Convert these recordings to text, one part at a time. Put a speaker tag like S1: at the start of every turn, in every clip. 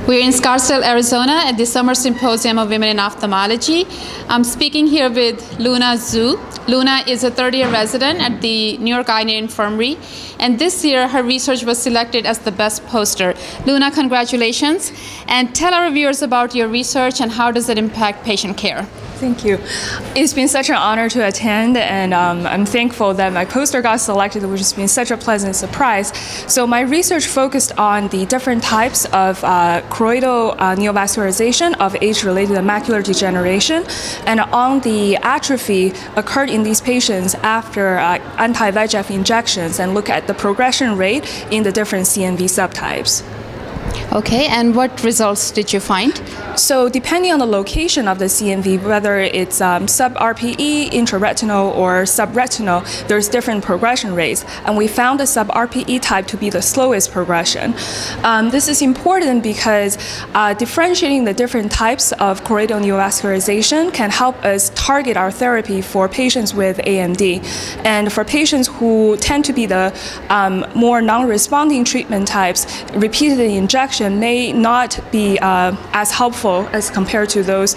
S1: We're in Scottsdale, Arizona at the Summer Symposium of Women in Ophthalmology. I'm speaking here with Luna Zhu. Luna is a third-year resident at the New York Eye and Ear Infirmary, and this year her research was selected as the best poster. Luna, congratulations, and tell our viewers about your research and how does it impact patient care.
S2: Thank you. It's been such an honor to attend, and I'm thankful that my poster got selected, which has been such a pleasant surprise. So my research focused on the different types of choroidal neovascularization of age-related macular degeneration, and on the atrophy occurred in these patients after anti-VEGF injections, and look at the progression rate in the different CNV subtypes.
S1: Okay, and what results did you find?
S2: So depending on the location of the CNV, whether it's sub-RPE, intraretinal, or subretinal, there's different progression rates. And we found the sub-RPE type to be the slowest progression. This is important because differentiating the different types of choroidal neovascularization can help us target our therapy for patients with AMD. And for patients who tend to be the more non-responding treatment types, repeated injection may not be as helpful as compared to those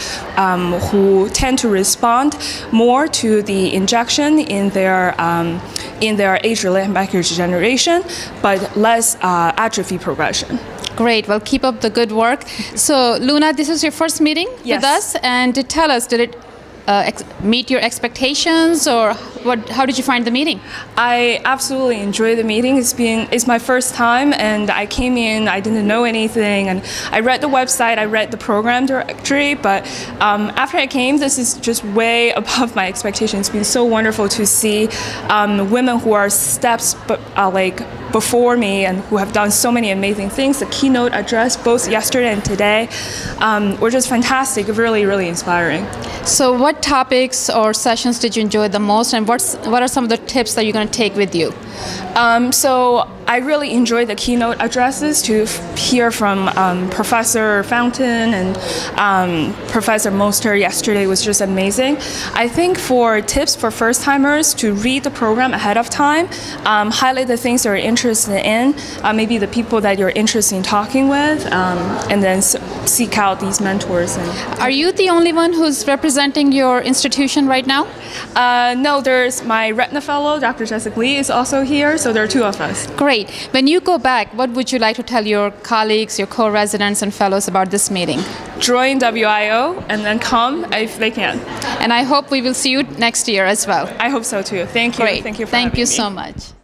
S2: who tend to respond more to the injection in their age-related macular degeneration, but less atrophy progression.
S1: Great. Well, keep up the good work. So, Luna, this is your first meeting with us, and tell us, did it meet your expectations, or how did you find the meeting?
S2: I absolutely enjoyed the meeting. It's my first time, and I came in, I didn't know anything, and I read the website, I read the program directory, but after I came, this is just way above my expectations. It's been so wonderful to see women who are steps before me and who have done so many amazing things. The keynote address, both yesterday and today, were just fantastic, really, really inspiring.
S1: So what topics or sessions did you enjoy the most, and what are some of the tips that you're going to take with you?
S2: So I really enjoyed the keynote addresses, to hear from Professor Fountain and Professor Moster yesterday was just amazing. I think for tips for first-timers, to read the program ahead of time, highlight the things you're interested in, maybe the people that you're interested in talking with, and then seek out these mentors.
S1: Are you the only one who's representing your institution right now?
S2: No, there's my retina fellow, Dr. Jessica Lee, is also here, so there are two of us.
S1: Great. When you go back, what would you like to tell your colleagues, your co-residents and fellows about this meeting?
S2: Join WIO and then come if they can.
S1: And I hope we will see you next year as well.
S2: I hope so too. Thank you.
S1: Great.
S2: Thank you for having me.
S1: Thank you so much.